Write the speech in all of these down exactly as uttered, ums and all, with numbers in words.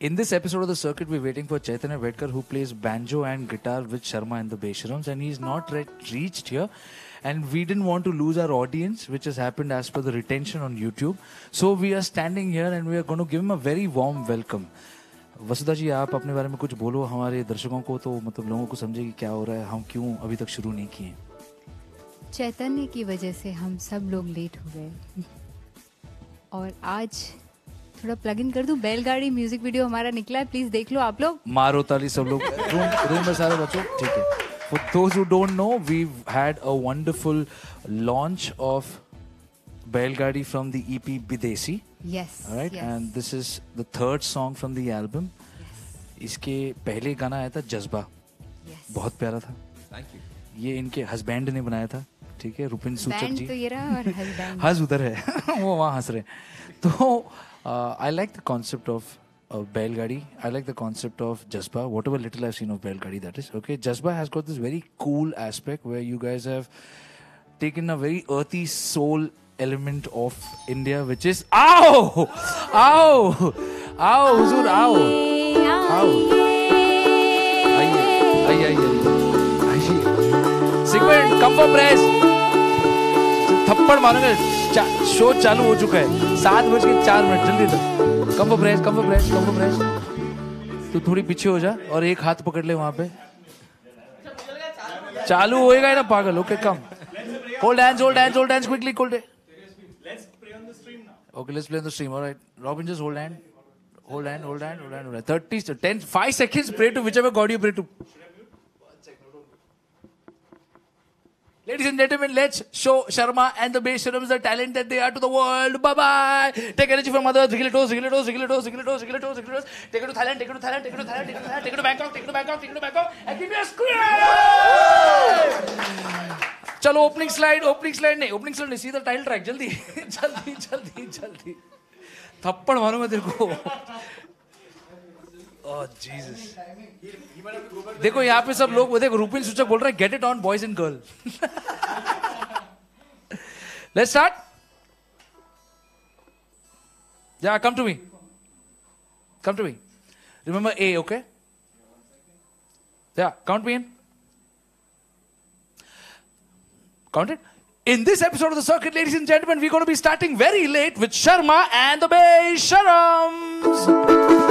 In this episode of The Circuit, we're waiting for Chaitanya Vedkar, who plays banjo and guitar with Sharma and the Besharams, and he's not re- reached here. And we didn't want to lose our audience, which has happened as per the retention on YouTube. So we are standing here and we are going to give him a very warm welcome. वसुधा जी, आप अपने बारे में कुछ बोलो हमारे दर्शकों को, तो मतलब लोगों को समझे कि क्या हो रहा है, हम क्यों अभी तक शुरू नहीं किए. चैतन्य की वजह से हम सब लोग लेट हो गए और आज थोड़ा प्लग इन कर दूं. बैलगाड़ी म्यूजिक वीडियो हमारा निकला है, प्लीज देख लो आप लोग. मारो ताली सब लोग. रूम रूम में सारे बच्चों, ठीक है. For those who don't know, we've had a wonderful launch of Belgadi from the E P Bidesi. Yes. All right, yes. and this is the third song from the album. Yes. इसके पहले गाना आया था जज्बा. Yes. बहुत प्यारा था. Thank you. ये इनके हस्बैंड ने बनाया था, ठीक है, रुपिन सूचक जी. तो ये रहा और हस्बैंड. हंस उधर है, वो वहाँ हंस रहे. तो I like the concept of of Belgadi. I like the concept of Jazba, whatever little I've seen of Belgadi, that is. Okay, Jazba has got this very cool aspect where you guys have taken a very earthy soul element of India, which is ow, ow, ow, huzur, ow, ow. Aye, aye, aye, aye. Segment, come for press. थप्पड़ मारूंगा. Show चालू हो चुका है. सात बज के चार मिनट जल्दी तो. Come for press, come for press, come for press. तू थोड़ी पीछे हो जा और एक हाथ पकड़ ले वहां पे. चालू होएगा ना पागल. Okay, come. Hold hands, hold hands, hold hands quickly. Hold. Let's play on the stream now. Okay, let's play on the stream. Alright, Robin, just hold hand. Hold hand, hold hand, hold hand. thirty, ten, five seconds. Pray to whichever God you pray to. Ladies and gentlemen, let's show Sharma and the Besharams the talent that they are to the world. Bye-bye. Take energy from others. Zigletos, Zigletos, Zigletos, Zigletos, Zigletos, Zigletos. Take it to Thailand, take it to Thailand, take it to Thailand, take it to Thailand, take it to Bangkok, take it to Bangkok, take it to Bangkok, and give me a scream! चलो opening slide, opening slide नहीं, opening slide नहीं, सीधा title track, जल्दी, जल्दी, जल्दी, जल्दी. थप्पड़ मारूंगा तेरे को. Oh Jesus. देखो यहाँ पे सब लोग, देखो रुपिन सूचक बोल रहा है get it on boys and girl. Let's start. Yeah, come to me. Come to me. Remember A, okay? Yeah, count me in. Count it. In this episode of The Circuit, ladies and gentlemen, we're going to be starting very late with Sharma and the Besharams.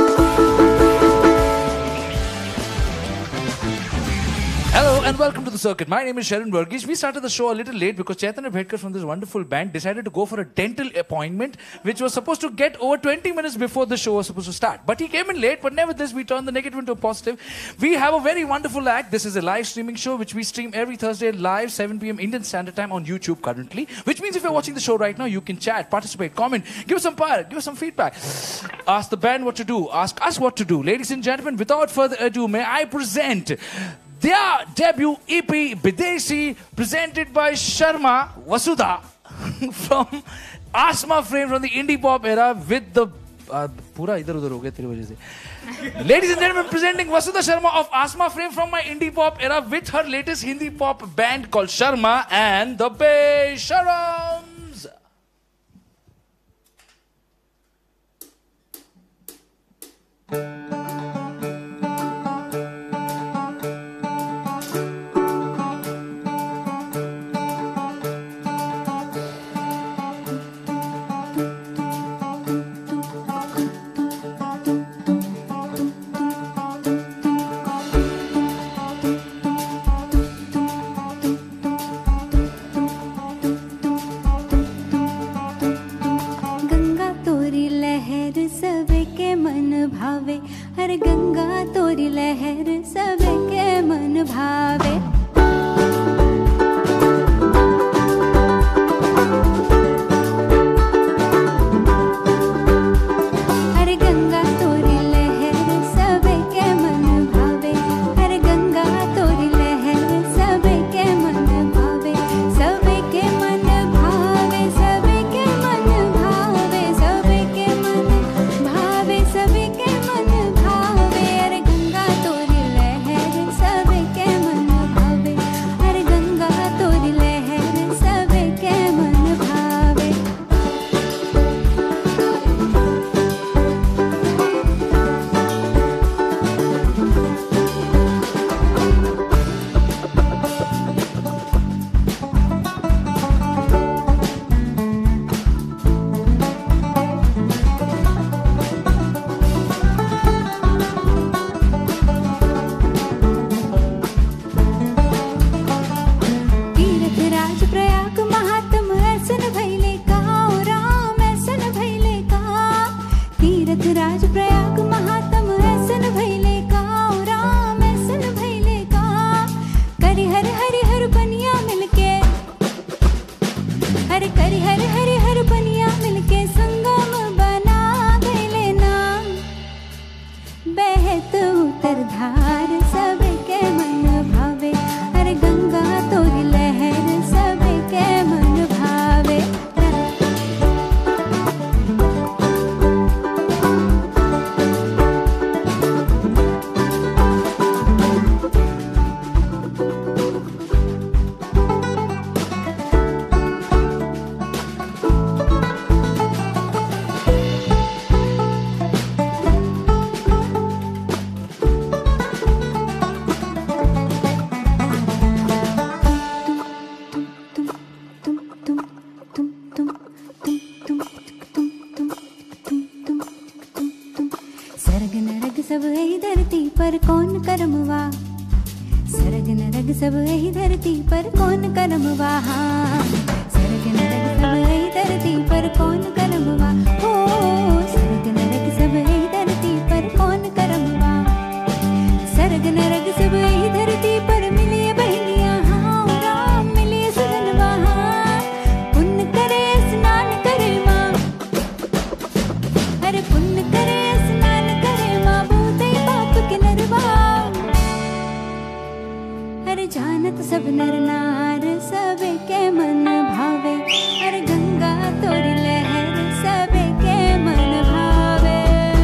Hello and welcome to The Circuit. My name is Sharon Burgess. We started the show a little late because Chaitanya Vedkar from this wonderful band decided to go for a dental appointment, which was supposed to get over twenty minutes before the show was supposed to start. But he came in late, but nevertheless, we turned the negative into a positive. We have a very wonderful act. This is a live streaming show, which we stream every Thursday live, seven p.m. Indian Standard Time on YouTube currently, which means if you're watching the show right now, you can chat, participate, comment, give us some power, give us some feedback. Ask the band what to do. Ask us what to do. Ladies and gentlemen, without further ado, may I present their debut E P Bidesi, presented by Sharma Vasudha from Asma Frame from the indie pop era with the uh, पूरा इधर उधर हो गया तेरी वजह से. Ladies and gentlemen, presenting Vasudha Sharma of Asma Frame from my indie pop era with her latest Hindi pop band called Sharma and the Besharams. हर गंगा तोरी लहर सबके मन भावे. हर गंगा तोरी लहर सबके मन भावे. हर गंगा तोरी लहर सबके मन भावे. सबके मन भावे, सबके मन भावे, सबके मन भावे, सबके मन भावे. हर गंगा तोरी सागर धार सबके मन भावे अरे गंगा तोरी लहर सबके मन भावे सरग नरग सब यही धरती पर कौन करमवा सरग नरग सब यही धरती पर कौन करमवा हाँ सरग नरग सब यही धरती पर कौन करमवा हो सरग नरग सब यही धरती पर कौन करमवा सरग नरग सब यही धरती पर मिलिए बहनिया हाँ राम मिलिए सुगनवा हाँ पुण्य करे स्नान करे माँ अरे पुण्य करे स्नान करे माँ बोते पाप के नरवा अरे जानत सब नर नार सबके मन भावे अरे गंगा तोरी लहर सबके मन भावे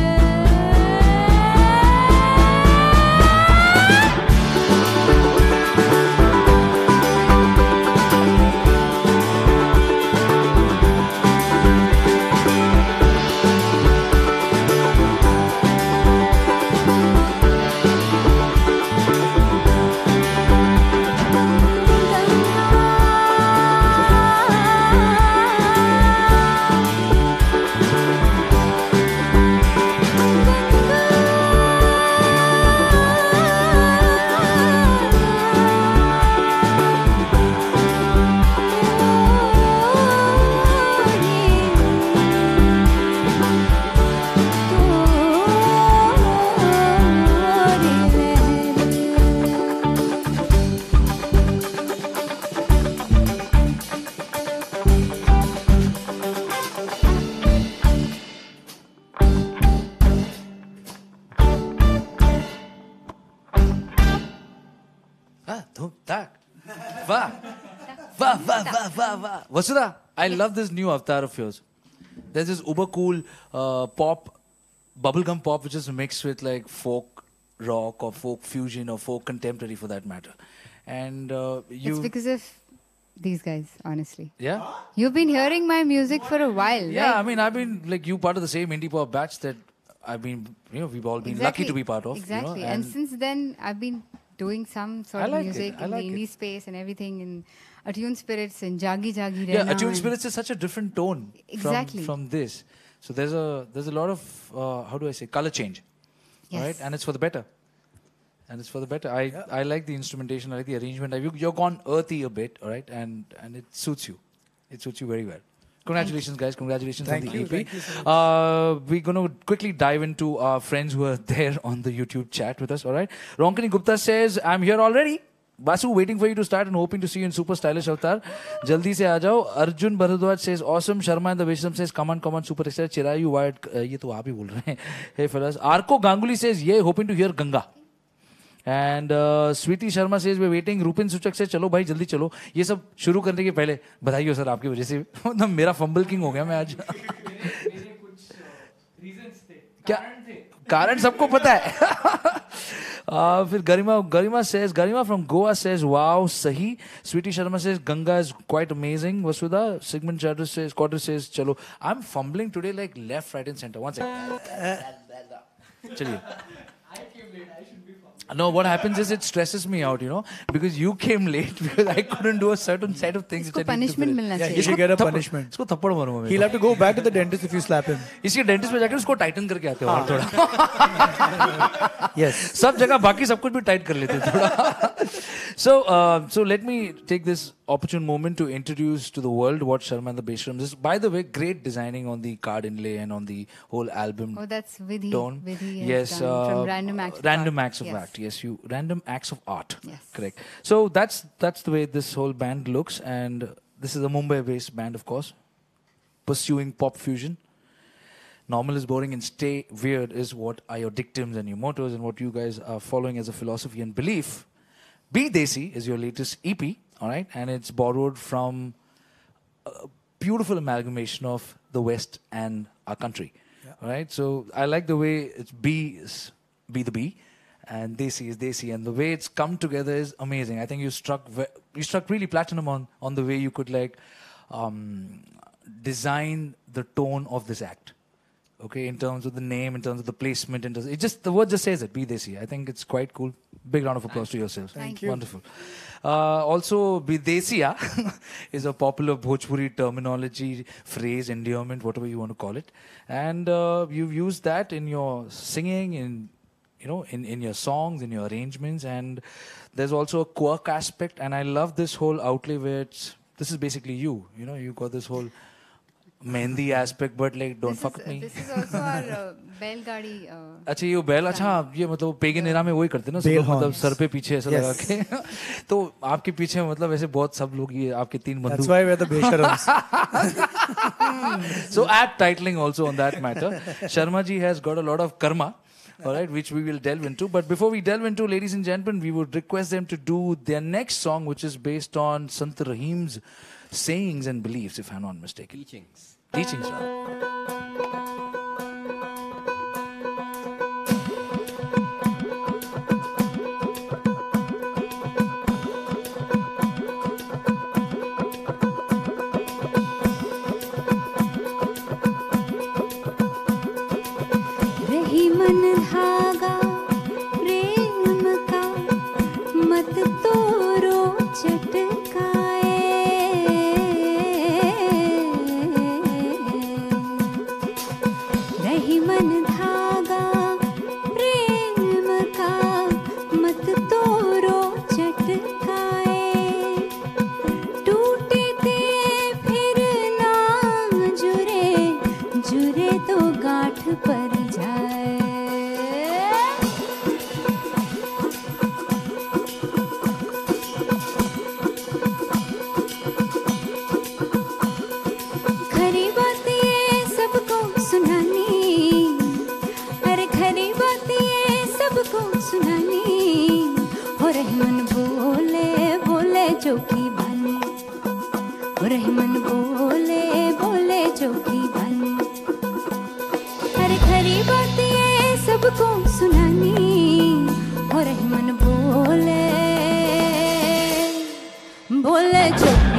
Ah, dhum tak. Wow. Wow, wow, wow, wow, wow. Vasudha, I love this new avatar of yours. There's this uber cool uh, pop, bubblegum pop, which is mixed with like folk rock or folk fusion or folk contemporary for that matter. And uh, you. It's because of these guys, honestly. Yeah? You've been hearing my music for a while, Yeah, right? I mean, I've been like you part of the same indie pop batch that I've been, you know, we've all been lucky to be part of. Exactly. You know, and, since then, I've been doing some sort I of like it. music I in like the it. indie space and everything, in Attuned Spirits and Jagi Jagi Yeah, Rehna Attuned and- Spirits is such a different tone Exactly. from, from this. So there's a there's a lot of uh, how do I say color change, Yes. right? And it's for the better. And it's for the better. I I like the instrumentation. I like the arrangement. I, you, you're gone earthy a bit, all right? And and it suits you. It suits you very well. Congratulations, guys. Congratulations Thank on the you. E P. Thank you so much. Uh, we're going to quickly dive into our friends who are there on the YouTube chat with us, all right? Ronkani Gupta says, I'm here already. Basu, waiting for you to start and hoping to see you in super stylish avatar. Jaldi se aa jao. Arjun Bharadwaj says, awesome. Sharma and the Wisdom says, come on, come on, super excited. Chirayu Wired, uh, ye to aap hi bol rahe hain. Hey fellas. Arko Ganguly says, yeah, hoping to hear Ganga. And Sweety Sharma says we're waiting Rupin Suchak से चलो भाई जल्दी चलो ये सब शुरू करने के पहले बधाई हो सर आपकी वजह से मतलब मेरा फंबल किंग हो गया मैं आज क्या कारण सबको पता है uh, फिर Garima Garima says Garima from Goa says wow सही Sweety Sharma says Ganga is quite amazing Vasudha Sigmund Charter says quarter says चलो I am fumbling today like left right and centre one second चलिए No, what happens is it stresses me out, you know, because you came late because I couldn't do a certain set of things. इसको which I need to punishment finish. मिलना Yeah, चाहिए he should get a थप्पड़- punishment. इसको थप्पड़ मारूंगा मैं He'll have to go back to the dentist if you slap him. इसके dentist पे जाकर उसको टाइटन करके आते हो और थोड़ा Yes. सब जगह बाकी सब कुछ भी टाइट कर लेते हैं थोड़ा so uh, so let me take this opportune moment to introduce to the world what Sharma and the Beshrams is. By the way, great designing on the card inlay and on the whole album Oh, that's Vidhi. tone. Vidhi has Yes, done uh, from Random Acts of Random Art. Acts of Yes. Act. Yes, you Random Acts of Art. Yes. Correct. So that's that's the way this whole band looks, and this is a Mumbai-based band, of course, pursuing pop fusion. normal is boring and stay weird is what are your dictums and your mottos and what you guys are following as a philosophy and belief. Be Desi is your latest E P, all right, and it's borrowed from a beautiful amalgamation of the West and our country, yeah. All right. So I like the way it's B is Be the Bee, and Desi is Desi, and the way it's come together is amazing. I think you struck ve- you struck really platinum on on the way you could like um, design the tone of this act. Okay, in terms of the name, in terms of the placement, in terms, it just the word just says it. Be Desi. I think it's quite cool. Big round of applause to yourselves. Thank you. Wonderful. Uh, also, Be Desiya is a popular Bhojpuri terminology, phrase, endearment, whatever you want to call it, and uh, you've used that in your singing, in you know, in in your songs, in your arrangements, and there's also a quirk aspect, and I love this whole outlay where it's this is basically you. You know, you got this whole Mehendi aspect, but like don't this fuck is, with me. This is also our uh, बैलगाड़ी. Uh, अच्छा ये बैल अच्छा ये मतलब pagan era में वही करते हैं ना सब लोग मतलब सर पे पीछे ऐसा लगा के तो आपके पीछे मतलब ऐसे बहुत सब लोग ये आपके तीन बंदूक. That's why we're the Besharams. So apt titling also on that matter. Sharma ji has got a lot of karma. All right, which we will delve into. But before we delve into, ladies and gentlemen, we would request them to do their next song, which is based on Sant Rahim's sayings and beliefs, if I'm not mistaken. Teachings. Teachings, rather. रही मन धागा प्रेम का मत तोड़ो चटकाए रही मन धागा प्रेम का मत तोड़ो चटकाए टूटे ते फिर ना जुरे जुरे तो गांठ पर जाए खरी बात ये सबको सुनानी अरे खरी बात ये सबको सुनानी हो रहमन बोले बोले चौकी बानी हो रहमन बोले बोले चौकी बानी अरे खरी बात ये सबको सुनानी हो रहमन बोले बोले चौकी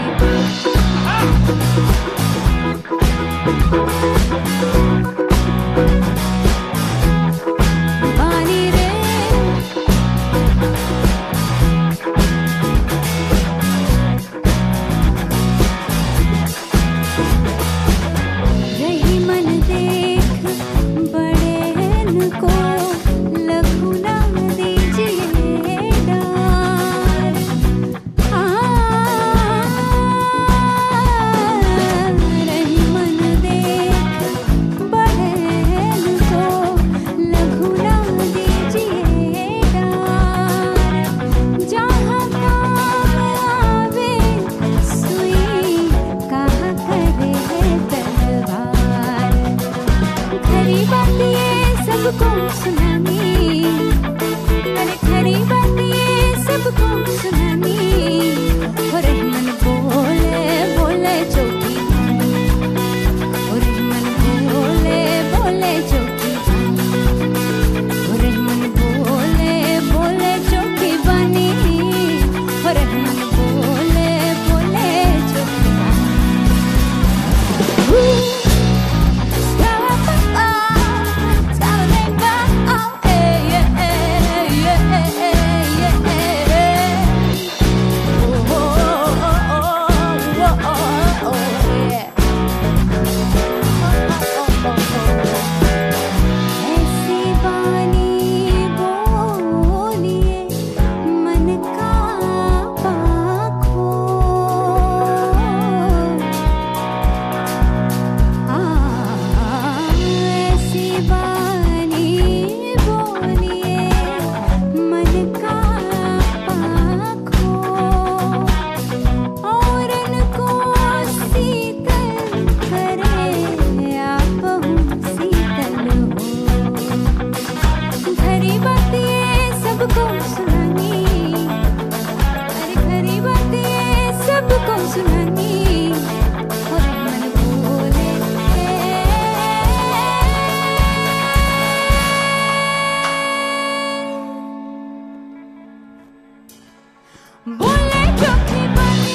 बानी रे रही मन देख बड़े को लगो बोले चोखी बानी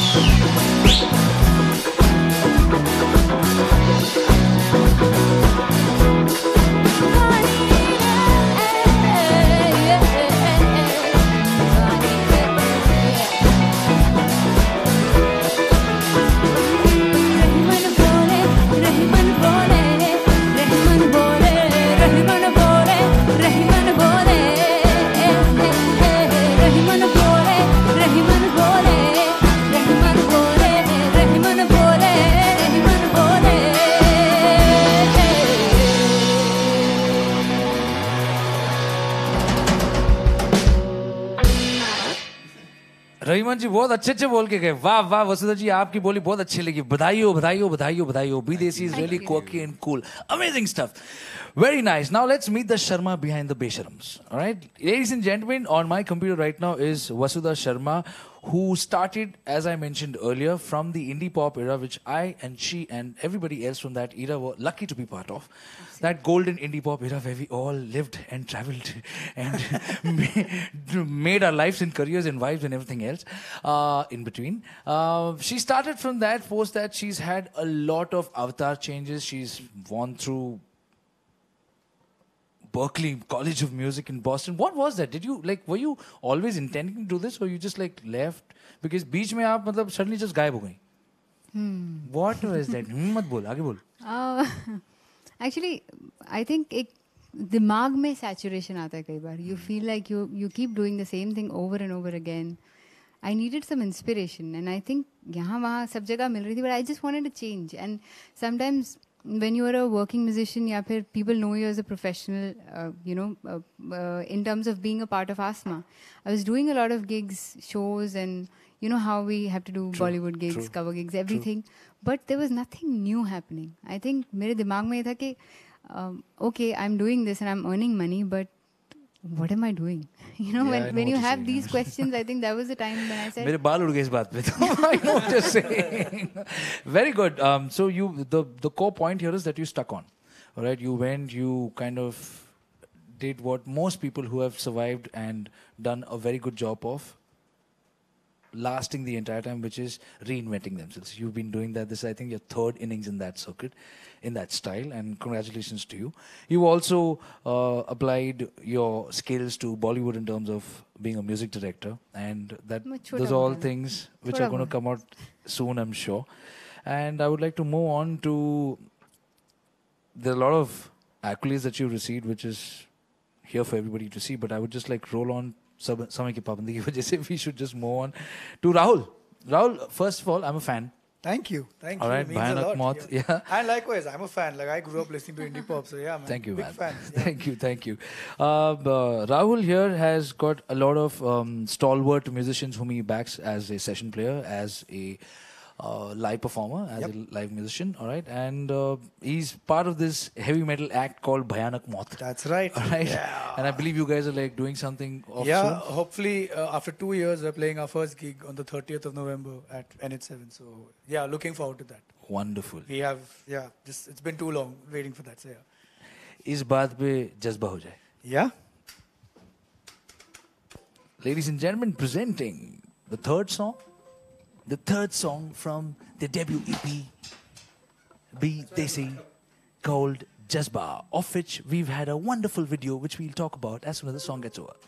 रहीमन जी बहुत अच्छे अच्छे बोल के गए. वाह वाह वसुधा जी, आपकी बोली बहुत अच्छी लगी. बधाई हो बधाई हो बधाई हो बधाई हो. Be Desi is really quirky and cool. Amazing stuff. Very nice. Now let's meet the Sharma behind the Besharams. All right, ladies and gentlemen, on my computer right now is Vasudha Sharma, who started, as I mentioned earlier, from the indie pop era, which I and she and everybody else from that era were lucky to be part of. That golden indie pop era where we all lived and traveled and made our lives and careers and wives and everything else uh, in between. Uh, she started from that. Post that, she's had a lot of avatar changes. She's gone through Berklee College of Music in Boston. What was that? Did you like? Were you always intending to do this, or you just like left because बीच में आप मतलब suddenly just गायब हो गई? Hmm. What was that? मत बोल, आगे बोल. Uh, actually, I think एक दिमाग में saturation आता है कई बार. You feel like you you keep doing the same thing over and over again. I needed some inspiration, and I think यहाँ वहाँ सब जगह मिल रही थी, but I just wanted to change. And sometimes when you are a working musician, या फिर people know you as a professional, uh, you know, uh, uh, in terms of being a part of ASMA. I was doing a lot of gigs, shows, and you know how we have to do True. Bollywood gigs, True. cover gigs, everything. True. But there was nothing new happening. I think मेरे दिमाग में ये था कि um, okay, I'm doing this and I'm earning money, but what am I doing? You know, yeah, when, know when you have saying. these questions, I think that was the time when I said... मेरे बाल उड़ गए इस बात पे तो I know what you're saying. Very good. Um, so you, the, the core point here is that you stuck on. All right, you went, you kind of did what most people who have survived and done a very good job of lasting the entire time, which is reinventing themselves. You've been doing that. This is, I think, your third innings in that circuit, in that style, and congratulations to you. You also uh, applied your skills to Bollywood in terms of being a music director, and that those are all things which are going to come out soon, I'm sure. And I would like to move on to, there are a lot of accolades that you received, which is here for everybody to see, but I would just like roll on Sab- समय की पाबंदी की वजह से we should just move on to Rahul. Rahul, first of all, I'm a fan. Thank you. Thank all you. Right, it means a lot. Moth, yeah. yeah. And likewise, I'm a fan. Like I grew up listening to indie pop, so yeah, man. Thank you, Big man. fan. Yeah. Thank you, thank you. Uh, uh, Rahul here has got a lot of um, stalwart musicians whom he backs as a session player, as a uh, live performer, as yep. a live musician, all right? And uh, he's part of this heavy metal act called Bhayanak Moth. That's right. All right? Yeah. And I believe you guys are like doing something of Yeah, soon. hopefully uh, after two years we're playing our first gig on the thirtieth of November at N H seven. So yeah, looking forward to that. Wonderful. We have, yeah, just, it's been too long waiting for that, so yeah. इस बात पे जज्बा हो जाए. Yeah. Ladies and gentlemen, presenting the third song. The third song from the debut E P, Be Desi, called Jazba, of which we've had a wonderful video, which we'll talk about as soon as the song gets over.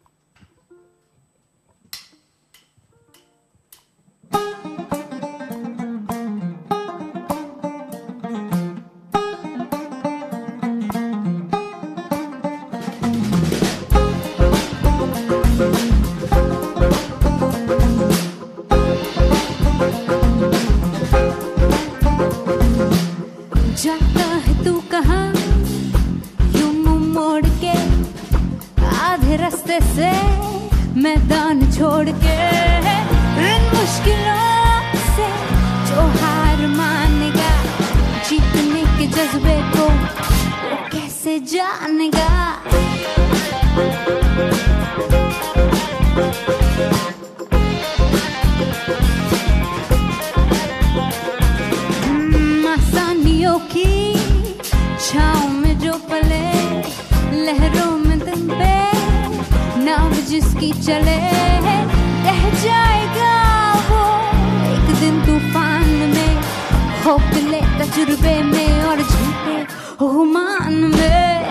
मैदान छोड़ के इन मुश्किलों से जो हार मानेगा जीतने के जज्बे को वो कैसे जानेगा आसानियों की छाँव में जो पले लहरों में तुम पे नाव जिसकी चले बह जाएगा वो एक दिन तूफान में, खोखले तजुर्बे में और झूठे गुमान में।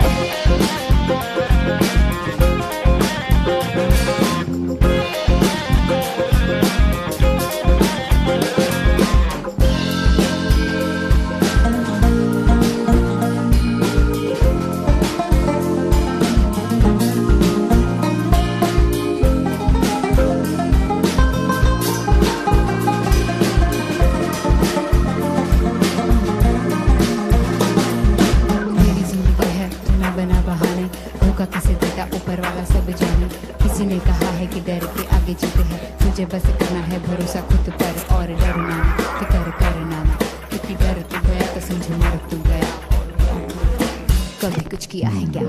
किसे देता ऊपर वाला सब जाने, किसी ने कहा है कि डर के आगे जीते हैं, तुझे बस करना है भरोसा खुद पर और डरना ना, फिकर करना ना, क्योंकि डर तू गया तो समझ मर तू गया। कभी कुछ किया है क्या?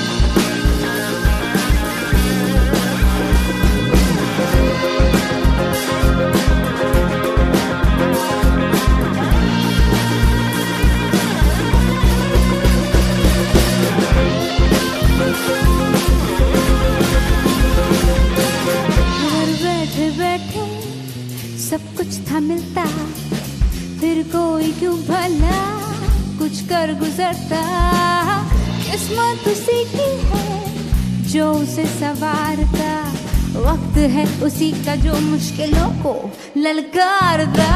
सब कुछ था मिलता, फिर कोई क्यों भला कुछ कर गुजरता। किस्मत उसी की है जो उसे संवारता, वक्त है उसी का जो मुश्किलों को ललकारता।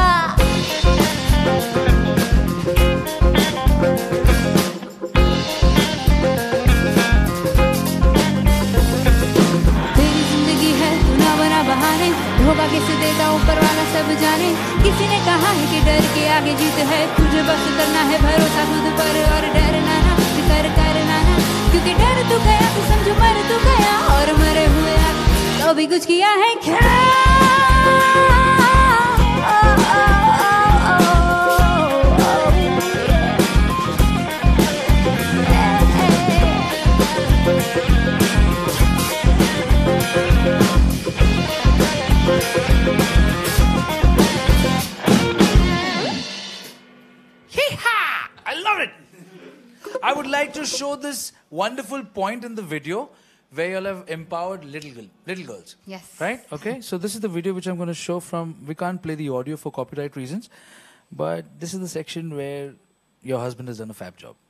तेरी जिंदगी है तू ना बना बहाने, धोखा किसे देता ऊपर वाला सब जाने। किसी ने कहा है कि डर के आगे जीत है, तुझे बस करना है भरोसा खुद पर और डरना ना, फिकर करना ना, क्योंकि डर तू गया तो समझो मर तू गया और मरे हुए तो भी कुछ किया है क्या? I love it. I would like to show this wonderful point in the video where you'll have empowered little girl, little girls. Yes. Right? Okay. So this is the video which I'm going to show from. We can't play the audio for copyright reasons, but this is the section where your husband has done a fab job.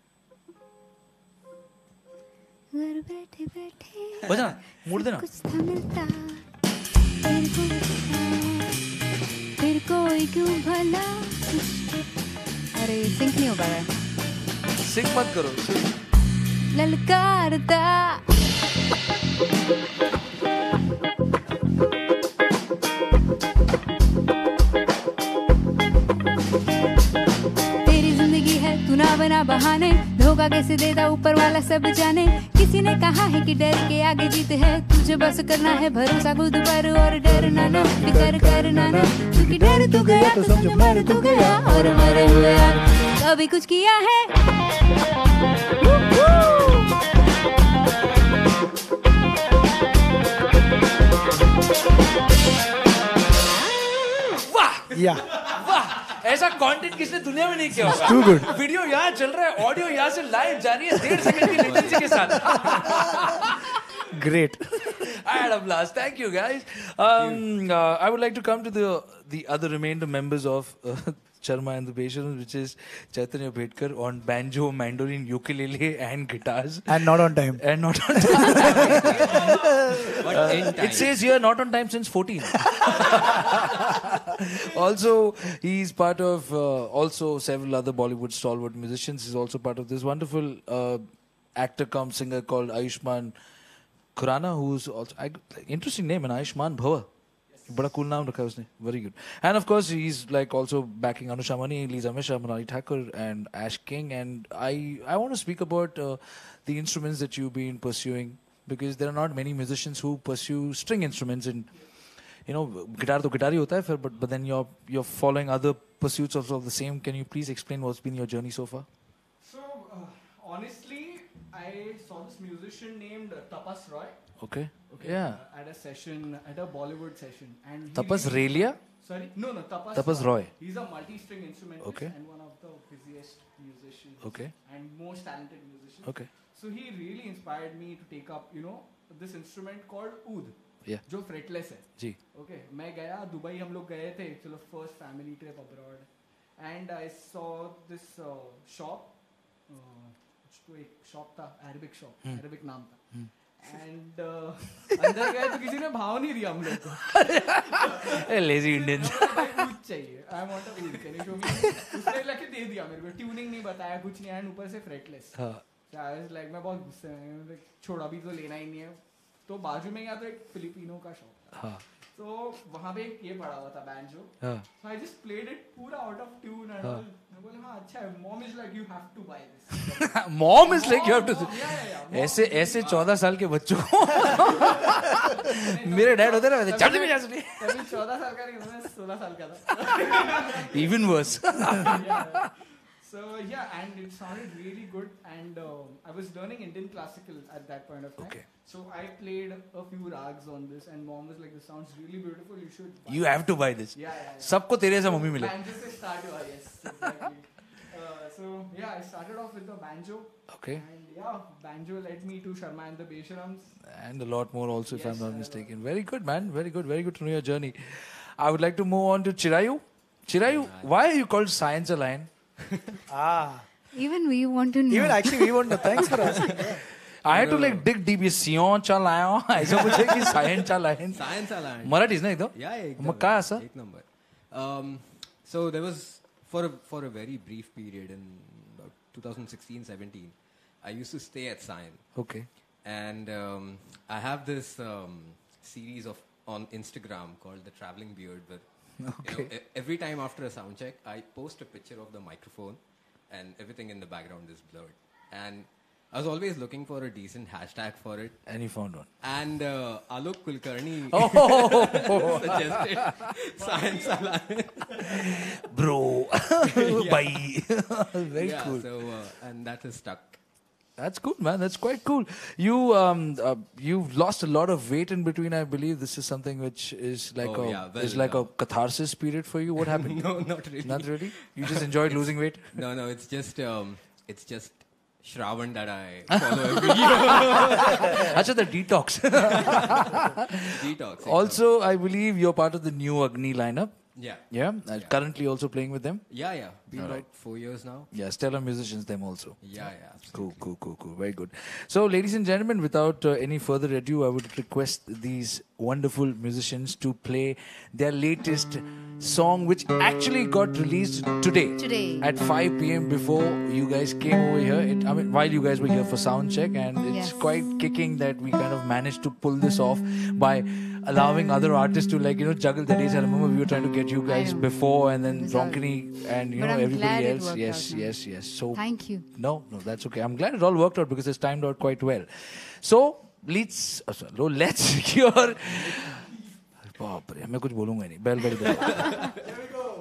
घर बैठे बैठे बजा मोड़ देना. कुछ था मिलता, फिर कोई फिर कोई क्यों भला। अरे सिंक नहीं हो पा रहा है। सिंक मत करो. ललकारता। तेरी जिंदगी है तू ना बना बहाने, धोखा कैसे देता ऊपर वाला सब जाने। किसी ने कहा है कि डर के आगे जीत है, तुझे बस करना है भरोसा खुद पर और डरना ना, फिकर करना ना, क्योंकि डर तू गया तो समझ मर तू गया और मरे हुए कभी कुछ किया है। Yeah. वाह, ऐसा कंटेंट किसने दुनिया में नहीं किया होगा. Too good. वीडियो यहाँ चल रहा है, ऑडियो यहाँ से लाइव जा रही है डेढ़ सेकंड की लेटेंसी के साथ. Great. I had a blast. Thank you, guys. Um, uh, I would like to come to the the other remainder members of uh, Sharma and the Patients, which is Chaitanya Bhedkar on banjo, mandolin, ukulele, and guitars. And not on time. And not on time. uh, it says here not on time since fourteen. Also, he's part of uh, also several other Bollywood stalwart musicians. He's also part of this wonderful uh, actor cum singer called Ayushmann Khurrana, who's also I, interesting name, and Ayushmann Bhava. Bada cool naam rakha hai usne. Very good. And of course, he's like also backing Anusha Mani, Lisa Mishra, Manali Thakur, and Ash King. And I, I want to speak about uh, the instruments that you've been pursuing, because there are not many musicians who pursue string instruments. And you know, guitar to guitar hi hota hai, but but then you're you're following other pursuits of, of the same. Can you please explain what's been your journey so far? So uh, honestly, I saw this musician named Tapas Roy. Okay. Okay. Yeah. Uh, at a session, at a Bollywood session, and he Tapas really- Relia? Sorry, no, no, Tapas. Tapas Roy. He's a multi-string instrumentalist Okay. and one of the busiest musicians. Okay. And most talented musicians. Okay. So he really inspired me to take up, you know, this instrument called oud. Yeah. जो फ्रेटलेस है जी. Okay okay, मैं गया Dubai हम लोग गए थे चलो first family trip abroad and I saw this shop तो एक शॉप था अरेबिक शॉप अरेबिक नाम था एंड अंदर गए तो किसी ने भाव नहीं दिया हम लोग को लेजी इंडियन. कुछ चाहिए I want a weed can you show me उसने लेके दे दिया मेरे को ट्यूनिंग नहीं बताया कुछ नहीं एंड ऊपर से फ्रेटलेस हाँ. आई वाज लाइक मैं बहुत गुस्से में लाइक छोड़ अभी तो लेना ही नहीं है तो बाजू में या तो एक फिलिपिनो का शॉप था हाँ. तो वहां पे एक ये पड़ा हुआ था बैंजो हाँ. So I just played it पूरा out of tune and all मैं बोला हां अच्छा है mom is like you have to buy this mom is like you have to. Yeah, yeah, yeah. ऐसे ऐसे चौदह साल के बच्चों को मेरे डैड होते ना वैसे चल भी जा सकते. तभी चौदह साल का नहीं मैं सोलह साल का था even worse. So yeah, and it sounded really good, and um, I was learning Indian classical at that point of time. Okay. So I played a few rags on this, and mom was like, "This sounds really beautiful. You should." Buy You it." have to buy this. Yeah, yeah. yeah. सबको तेरे जैसा mummy मिले. Banjo se start हुआ, yes, exactly. uh, so yeah, I started off with the banjo. Okay. And yeah, banjo led me to Sharma and the Besharams. And a lot more also, if Yes, I'm not uh, mistaken. Very good, man. Very good. Very good to know your journey. I would like to move on to Chirayu. Chirayu, why are you called Science Lion? Ah. Even we want to know. Even actually, we won't know. Thanks for asking. I had to like dig deep. ये सियों चा लाया ऐसा कुछ है कि सायन चा lion. Sion चा lion. Marathi is ना एकदम. Yeah, yeah, एकदम. मग काय असं? एक number. Um, so there was for a for a very brief period in about twenty sixteen seventeen, I used to stay at Sayan. Okay. And um, I have this um, series of on Instagram called the Traveling Beard. Where, Okay. you know, e- every time after a sound check, I post a picture of the microphone, and everything in the background is blurred. And I was always looking for a decent hashtag for it. And you found one. And uh, Alok Kulkarni Oh, suggested Science Alliance. bro. Bye. Very Yeah, cool. so uh, and that has stuck. That's cool, man. That's quite cool. You um uh, you've lost a lot of weight in between. I believe this is something which is like Oh, a yeah, well, is like uh, a catharsis period for you. What happened? No, not really. Not really. You just enjoyed losing weight. No, no, it's just um, it's just Shravan that I follow every year. Achha, the detox. Detox. Also, I believe you're part of the new Agni lineup. Yeah. Yeah. Uh, Currently also playing with them. Yeah, yeah. Been All about right. four years now. Yeah, stellar musicians them also. Yeah, yeah. Cool, Absolutely. cool, cool, cool. Very good. So, ladies and gentlemen, without uh, any further ado, I would request these wonderful musicians to play their latest song, which actually got released today. Today. At five p.m. before you guys came over here. It, I mean, while you guys were here for sound check, and it's Yes. quite kicking that we kind of managed to pull this off by allowing other artists to, like, you know, juggle the days. I remember we were trying to get you guys know. before, and then It's all- Ronkini and, you But know, I'm everybody glad it else. worked Yes, out now. yes, yes. So, Thank you. no, no, that's okay. I'm glad it all worked out because it's timed out quite well. So, let's, oh, sorry, no, let's secure. बाप रे, मैं कुछ बोलूंगा नहीं. Bell, bell, bell. Here we go.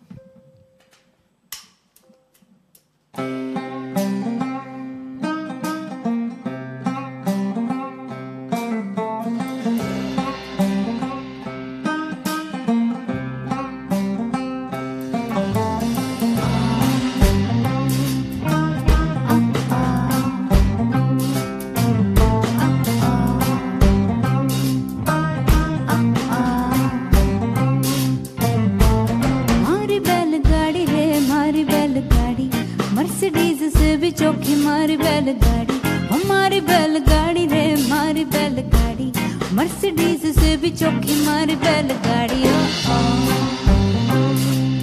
मारी बैलगाड़ी रे मारी बैलगाड़ी मर्सिडीज से भी चौकी मारी बैलगाड़ी हमारी बैलगाड़ी रे मारी बैलगाड़ी मर्सिडीज से भी चौकी मारी बैलगाड़ी ओ, ओ।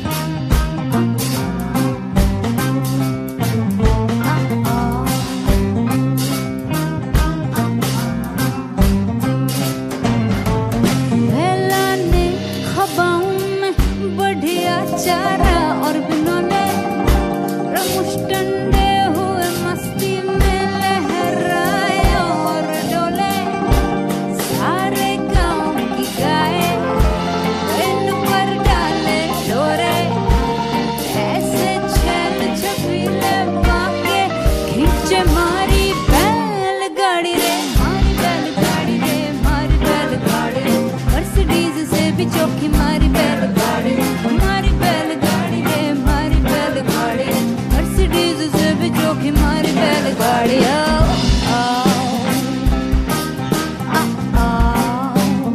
वेला ने खबाओं में बढ़िया चारा और बिनोले रमुष्टंडे हुए मस्ती में लहराए और डोले सारे गांव की गाय इन पर डाले डोरे ऐसे छल छबीले बाके खींचे मारी बैलगाड़ी रे मारी बैलगाड़ी रे मारी बैलगाड़ी रे मर्सिडीज से भी चौकी मारी बैलगाड़ी मारी बैलगाड़ी रे मारी बैलगाड़ी मर्सिडीज से भी चौकी मारी बैलगाड़ी ओ, ओ, आ, आ।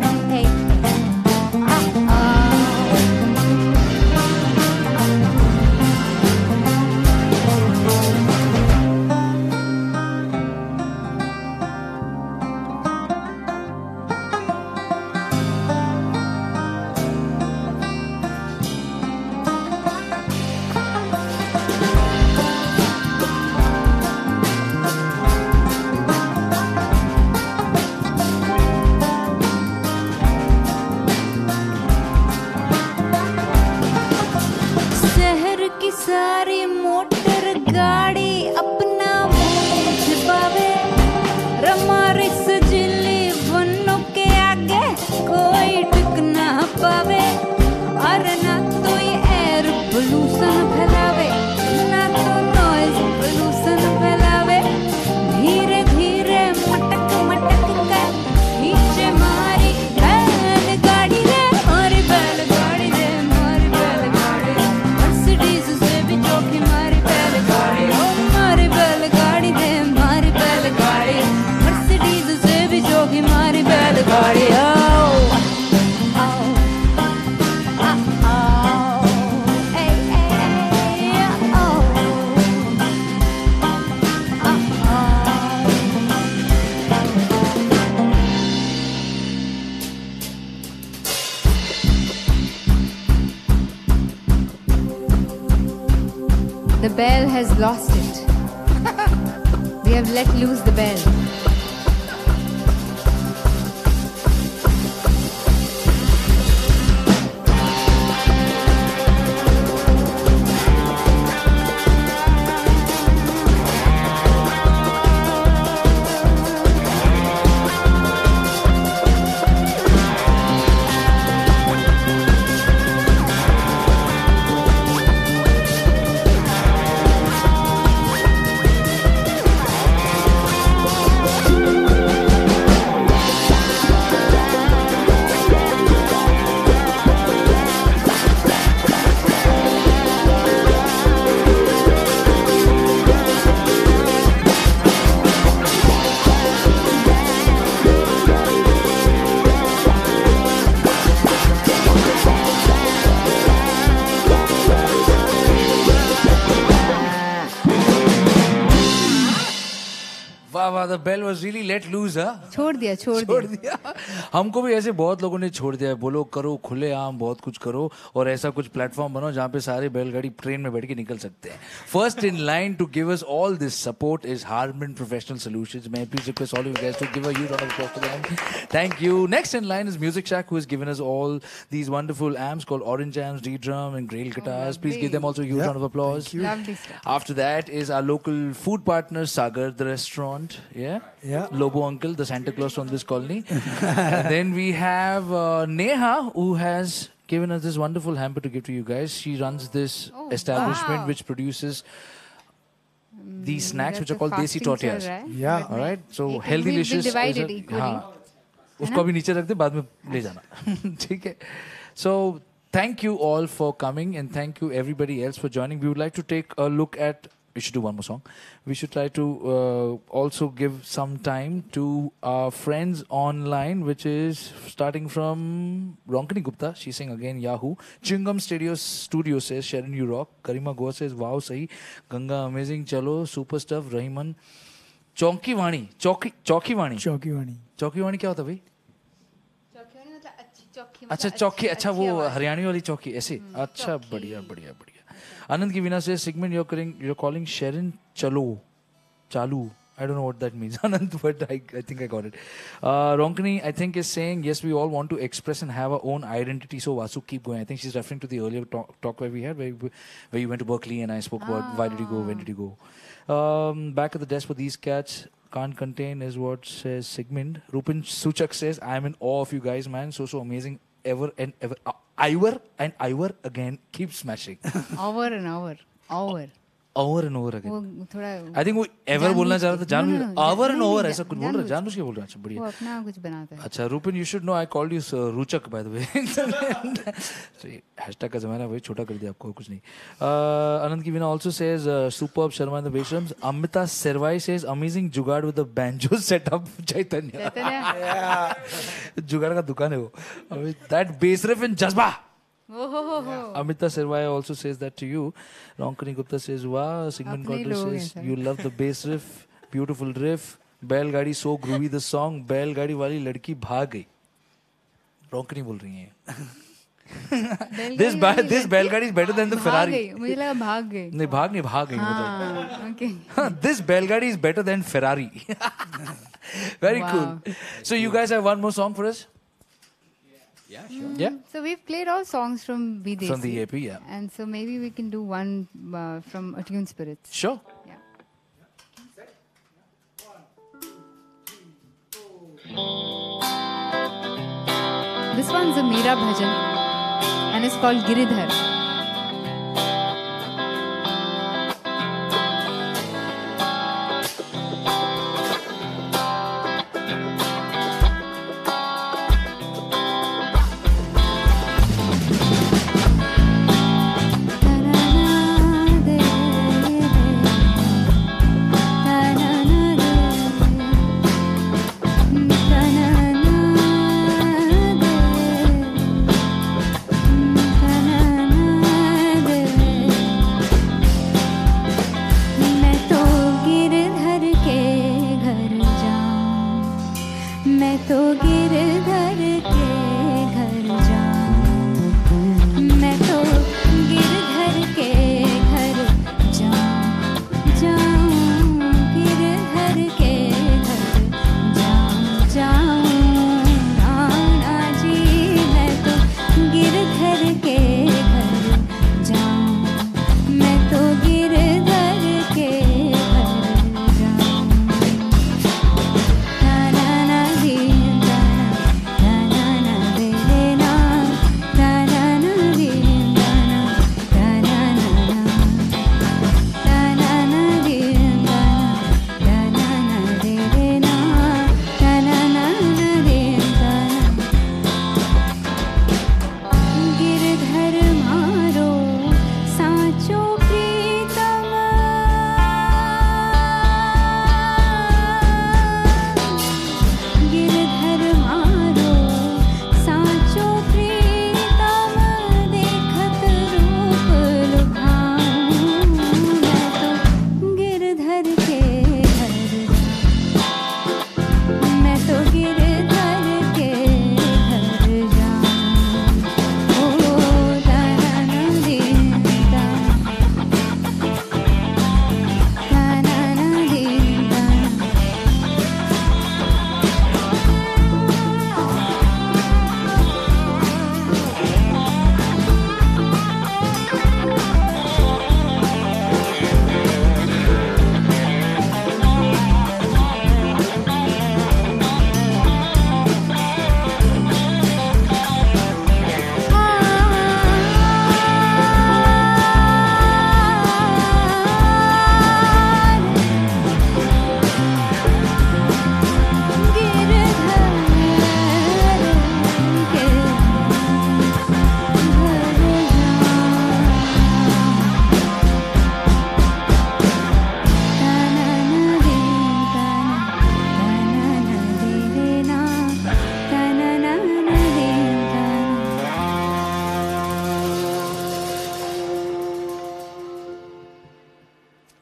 The bell has lost it. We have let loose the bell. The bell was really let loose, huh? छोड़ दिया छोड़ छोड़ दिया दिया हमको भी ऐसे बहुत लोगों ने छोड़ दिया है बोलो करो खुले आम बहुत कुछ करो और ऐसा कुछ प्लेटफॉर्म बनो जहाँ पे सारे बैलगाड़ी ट्रेन में बैठ के निकल सकते हैं first in line to give us all this support is Harman Professional Solutions. May I please request all of you guys to give a huge round of applause to them. Thank you. Next in line is Music Shack, who has given us all these wonderful amps called Orange Amps, D-Drum and Grail Guitars. Please give them also a huge Yeah, round of applause. Lovely stuff. After that is our local food partner Sagar, the restaurant. Yeah? Yeah. Lobo Uncle, the Santa Claus from this colony. Then we have uh, Neha, who has given us this wonderful hamper to give to you guys. She runs this Oh, establishment wow. which produces these snacks that's which are a called desi fasting tortillas. chal raha hai. Yeah. All right. So It healthy will be delicious. divided is a- equally. हाँ. उसको अभी नीचे रख दे बाद में ले जाना ठीक है so thank you all for coming and thank you everybody else for joining. We would like to take a look at we should do one more song. We should try to uh, also give some time to our friends online, which is starting from Ronkini Gupta. She's saying again Yahoo. Chingam Studio Studio says Sharon you rock. Karima Goa says wow sahi. Ganga amazing. Chalo super stuff. Rahiman. चौकी वाणी चौकी चौकी वाणी चौकी वाणी चौकी वाणी क्या होता है भाई अच्छा चौकी अच्छा वो हरियाणी वाली चौकी ऐसे अच्छा बढ़िया बढ़िया बढ़िया आनंद की वीना से segment you're calling you're calling Sharon चलो चालू I don't know what that means Anand but I, I think I got it uh, Ronkini I think is saying yes we all want to express and have our own identity so Vasu keep going I think she's referring to the earlier talk, talk where we had where, you- where you went to Berkeley and I spoke about why did you go when did you go um, back at the desk for these cats can't contain is what says Sigmund. Rupin Suchak says, I am in awe of you guys, man. So, so amazing. Ever and ever. Uh, Ivor and Ivor again. Keep smashing. Hour and hour. Hour. Over and over again. वो थोड़ा I think वो ever बोलना चाह रहा था जान No, no, no, over जान- and नहीं, over नहीं, ऐसा कुछ बोल जान- रहा है जानबूझ के बोल रहा है अच्छा वो बढ़िया अपना कुछ बनाता है अच्छा Rupin you should know I called you uh, रुचक by the way so hashtag का जमाना है वही छोटा कर दिया आपको कुछ नहीं uh, Anand की बिना also says uh, superb Sharma and the Beshrams Amita Servai says amazing जुगाड़ with the banjo setup Chaitanya चैतन्य जुगाड़ का दुकान है वो अभी that bass riff in जज्बा ओ हो हो हो Amita Servai also says that to you. Ronkini Gupta says, wow. Sigmund अपने Cotler लोग हैं says, सब। you love the bass riff. Beautiful riff. बैलगाड़ी so groovy the song. बैलगाड़ी वाली लड़की भाग गई. Ronkini बोल रही हैं. This ba- this बैलगाड़ी is better than the भाग Ferrari. गई मुझे लगा भाग गई नहीं भाग नहीं भाग गई मतलब. हाँ ओके This बैलगाड़ी is better than Ferrari. Very Wow. cool. So you guys have one more song for us? Yeah, sure. Yeah. So we've played all songs from Videsi. From the E A P, yeah. And so maybe we can do one uh, from Attune Spirits. Sure. Yeah. This one's a Meera bhajan and it's called Giridhar. Ta-na-na-na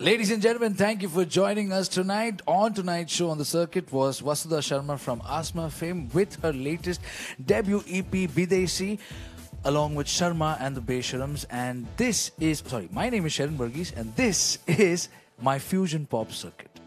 Ladies and gentlemen, thank you for joining us tonight. On tonight's show on the circuit was Vasudha Sharma from Asma fame with her latest debut E P Bidesi, along with Sharma and the Besharams. And this is, sorry, my name is Sharon Burgess and this is my Fusion Pop Circuit.